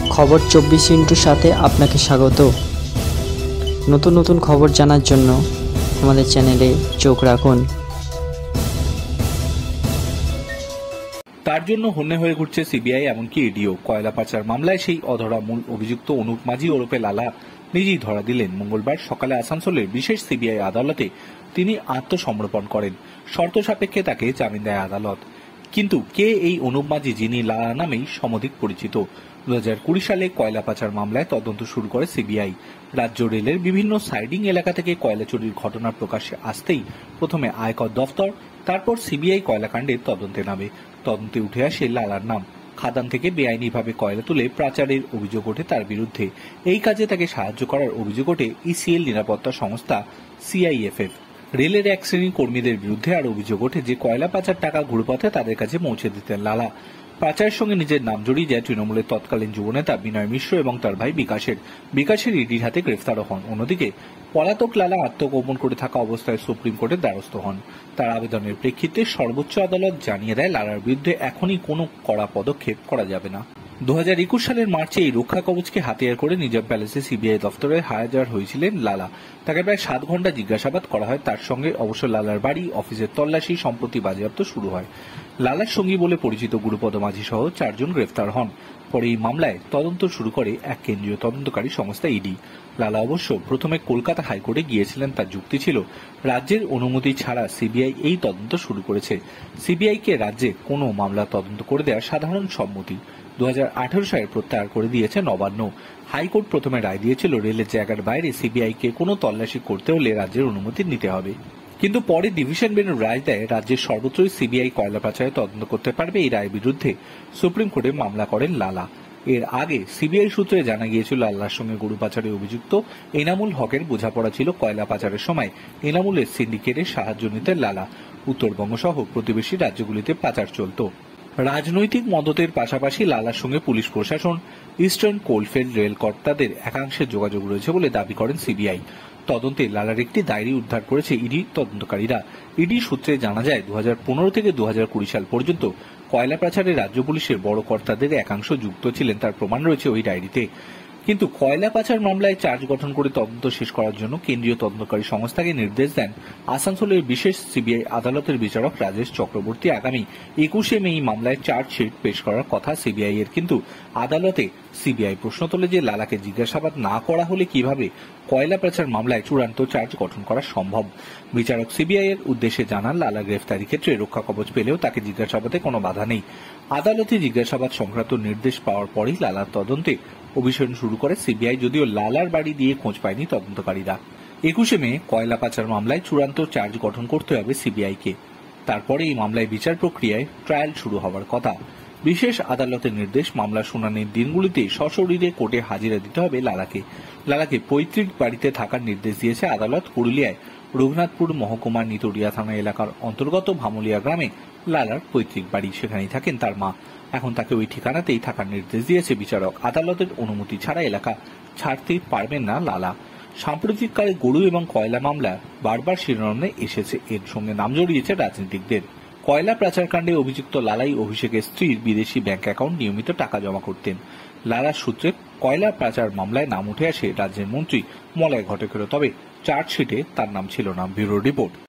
খবর 24 সাথে আপনাকে স্বাগত। নতুন নতুন খবর জানার জন্য আমাদের চ্যানেলে চোখ রাখুন। তার জন্য হন্যে হয়ে ঘুরছে সিবিআই, এমনকি ইডিও। কয়লা পাচার মামলায় সেই অধরা মূল অভিযুক্ত অনুপ মাঝি ওরফে লালা নিজেই ধরা দিলেন। মঙ্গলবার সকালে আসানসোলের বিশেষ সিবিআই আদালতে তিনি আত্মসমর্পণ করেন। শর্ত সাপেক্ষে তাকে জামিন দেয় আদালত। কিন্তু কে এই অনুপ মাঝি, যিনি লালা নামেই সমধিক পরিচিত? 2020 সালে কয়লা পাচার মামলায় তদন্ত শুরু করে সিবিআই। রাজ্য রেলের বিভিন্ন সাইডিং এলাকা থেকে কয়লা চুরির ঘটনা প্রকাশ্যে আসতেই প্রথমে আয়কর দফতর, তারপর সিবিআই কয়লাকাণ্ডের তদন্তে নামে। তদন্তে উঠে আসে লালার নাম। খাদান থেকে বেআইনিভাবে কয়লা তুলে পাচারের অভিযোগ ওঠে তার বিরুদ্ধে। এই কাজে তাকে সাহায্য করার অভিযোগ ওঠে ইসিএল নিরাপত্তা সংস্থা সিআইএফএফ। রেলের এক শ্রেণীর কর্মীদের বিরুদ্ধে আর অভিযোগ ওঠে যে কয়লা পাচার টাকা ঘুরপথে তাদের কাছে পৌঁছে দিতেন লালা। পাচারের সঙ্গে নিজের নাম জড়িয়ে যায় তৃণমূলের তৎকালীন যুবনেতা বিনয় মিশ্র এবং তার ভাই বিকাশের ইডির হাতে গ্রেফতারও হন। অন্যদিকে পলাতক লালা আত্মগোপন করে থাকা অবস্থায় সুপ্রিম কোর্টের দ্বারস্থ হন। তার আবেদনের প্রেক্ষিতে সর্বোচ্চ আদালত জানিয়ে দেয় লালার বিরুদ্ধে এখনই কোনো কড়া পদক্ষেপ করা যাবে না। 2021 সালের মার্চে এই রক্ষা কবচকে হাতিয়ার করে নিজাম প্যালেসে সিবিআই দফতরে হাজার হয়েছিলেন লালা। তাকে প্রায় 7 ঘন্টা জিজ্ঞাসাবাদ করা হয়। তার সঙ্গে অবশ্য লালার বাড়ি, অফিসের তল্লাশি, সম্পত্তি বাজেয়াপ্ত শুরু হয়। লালার সঙ্গী বলে পরিচিত গুরুপদ মাঝি সহ 4 জন গ্রেফতার হন। পরে এই মামলায় তদন্ত শুরু করে এক কেন্দ্রীয় তদন্তকারী সংস্থা ইডি। লালা অবশ্য প্রথমে কলকাতা হাইকোর্টে গিয়েছিলেন। তার যুক্তি ছিল, রাজ্যের অনুমতি ছাড়া সিবিআই এই তদন্ত শুরু করেছে। সিবিআইকে রাজ্যে কোনো মামলা তদন্ত করে দেওয়া সাধারণ সম্মতি। 2018 সালে প্রত্যাহার করে দিয়েছে নবান্ন। হাইকোর্ট প্রথমে রায় দিয়েছিল রেলের জায়গার বাইরে সিবিআইকে কোনো তল্লাশি করতে হলে রাজ্যের অনুমতি নিতে হবে। কিন্তু পরে ডিভিশন বেঞ্চ রায় দেয় রাজ্যের সর্বোচ্চই সিবিআই কয়লা পাচারে তদন্ত করতে পারবে। এই রায়ের বিরুদ্ধে সুপ্রিম কোর্টে মামলা করেন লালা। এর আগে সিবিআই সূত্রে জানা গিয়েছিল লালার সঙ্গে গরু পাচারে অভিযুক্ত এনামুল হকের বোঝাপড়া ছিল। কয়লা পাচারের সময় এনামুলের সিন্ডিকেটের সাহায্য নিতেন লালা। উত্তরবঙ্গ সহ প্রতিবেশী রাজ্যগুলিতে পাচার চলত। রাজনৈতিক মদতের পাশাপাশি লালার সঙ্গে পুলিশ প্রশাসন, ইস্টার্ন কোলফিল্ড রেল কর্তাদের একাংশের যোগাযোগ রয়েছে বলে দাবি করেন সিবিআই। তদন্তে লালার একটি ডায়েরি উদ্ধার করেছে ইডি তদন্তকারীরা। ইডি সূত্রে জানা যায় 2015 থেকে 2020 সাল পর্যন্ত কয়লা পাচারে রাজ্য পুলিশের বড় কর্তাদের একাংশ যুক্ত ছিলেন, তার প্রমাণ রয়েছে ওই ডায়েরিতে। কিন্তু কয়লা পাচার মামলায় চার্জ গঠন করে তদন্ত শেষ করার জন্য কেন্দ্রীয় তদন্তকারী সংস্থাকে নির্দেশ দেন আসানসোলের বিশেষ সিবিআই আদালতের বিচারক রাজেশ চক্রবর্তী। আগামী 21শে মে এই মামলায় চার্জশিট পেশ করার কথা সিবিআই এর। কিন্তু আদালতে সিবিআই প্রশ্ন তোলে যে লালাকে জিজ্ঞাসাবাদ না করা হলে কিভাবে কয়লা পাচার মামলায় চূড়ান্ত চার্জ গঠন করা সম্ভব। বিচারক সিবিআই এর উদ্দেশ্যে জানান, লালা গ্রেফতারি ক্ষেত্রে রক্ষা কবচ পেলেও তাকে জিজ্ঞাসাবাদে কোনো বাধা নেই। আদালতে জিজ্ঞাসাবাদ সংক্রান্ত নির্দেশ পাওয়ার পরই লালার তদন্তে অভিযান শুরু করে সিবিআই, যদিও লালার বাড়ি দিয়ে খোঁজ পায়নি তদন্তকারীরা। 21শে মে কয়লা পাচার মামলায় চূড়ান্ত চার্জ গঠন করতে হবে সিবিআইকে। তারপরে এই মামলায় বিচার প্রক্রিয়ায় ট্রায়াল শুরু হওয়ার কথা। বিশেষ আদালতের নির্দেশ, মামলা শুনানির দিনগুলিতে সশরীরে কোর্টে হাজিরা দিতে হবে লালাকে পৈতৃক বাড়িতে থাকার নির্দেশ দিয়েছে আদালত। পুরুলিয়ায় রঘুনাথপুর মহকুমার নিতড়িয়া থানা এলাকার অন্তর্গত ভামুলিয়া গ্রামে লালার পৈতৃক বাড়ি, সেখানেই থাকেন তার মা। এখন তাকে ওই ঠিকানাতেই থাকার নির্দেশ দিয়েছে বিচারক। আদালতের অনুমতি ছাড়া এলাকা ছাড়তে পারবেন না লালা। সাম্প্রতিককালে গরু এবং কয়লা মামলা বারবার শিরোনামে এসেছে। এর সঙ্গে নাম জড়িয়েছে রাজনীতিকদের। কয়লা পাচারকাণ্ডে অভিযুক্ত লালাই অভিষেকের স্ত্রীর বিদেশি ব্যাংক অ্যাকাউন্ট নিয়মিত টাকা জমা করতেন। লালার সূত্রে কয়লা পাচার মামলায় নাম উঠে আসে রাজ্যের মন্ত্রী মলয় ঘটকেরও, তবে চার্জশিটে তার নাম ছিল না। Bureau report.